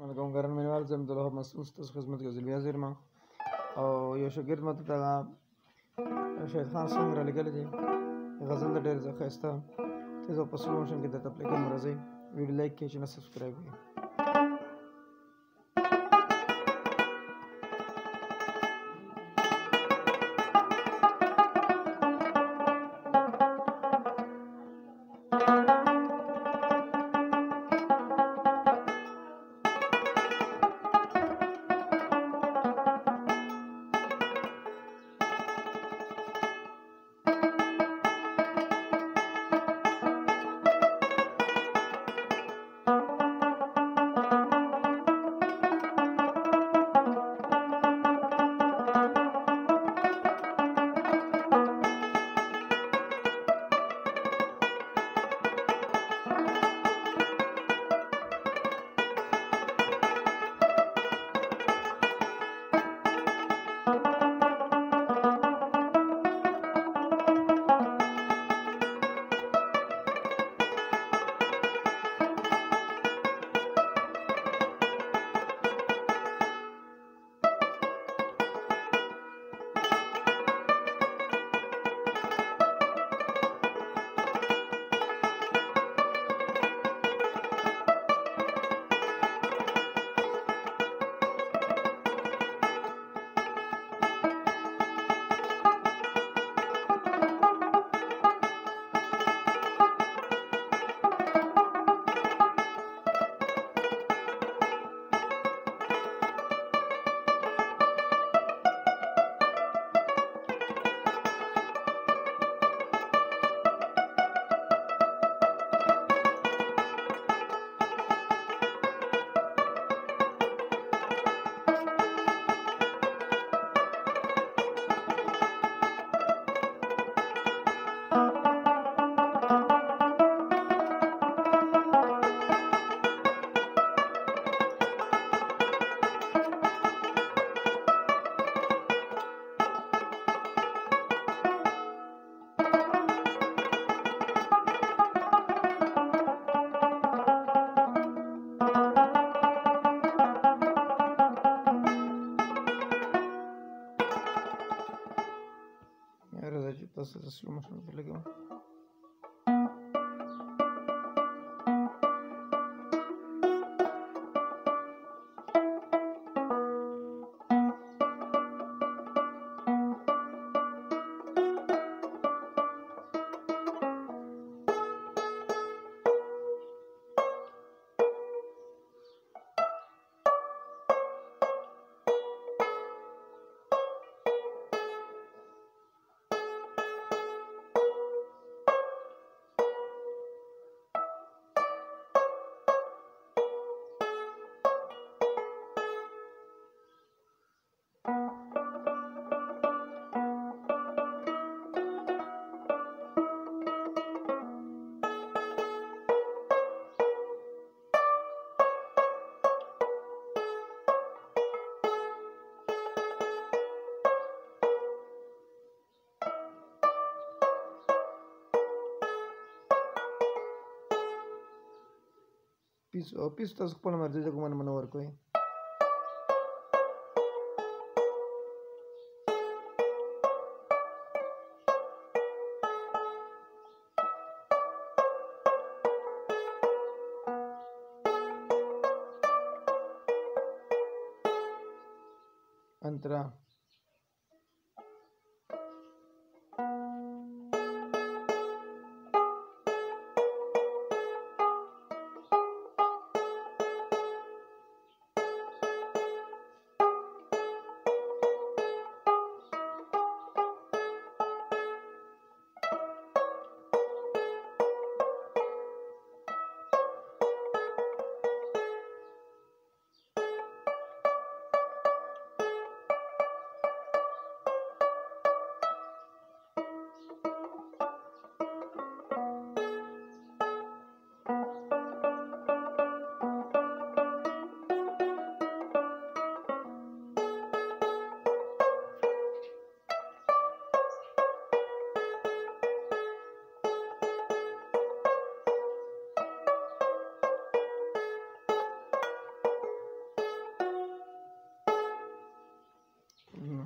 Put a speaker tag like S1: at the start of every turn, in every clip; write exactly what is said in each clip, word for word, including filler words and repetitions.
S1: کوم ګران مینوال زه عبدالوهاب مسعود ستاسو خدمت کې یو ځل بیا زه یم او یو شاګرد ماته دغه شهید خان سونګ رالیږلی دی غزل د ډېر ښایسته تیز او په سلو موشن کې درته پلی کوم راځئ ویډیو لایک کړئ چینل سبسکرایب کړئ تاسو د سلو موشن پر لګوم پیس او پیس تاسو خپل مرزي ځکه من منور کوئ انترا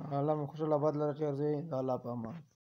S1: الله مو خوشحال آباد لره چې ورځئ د الله په امان.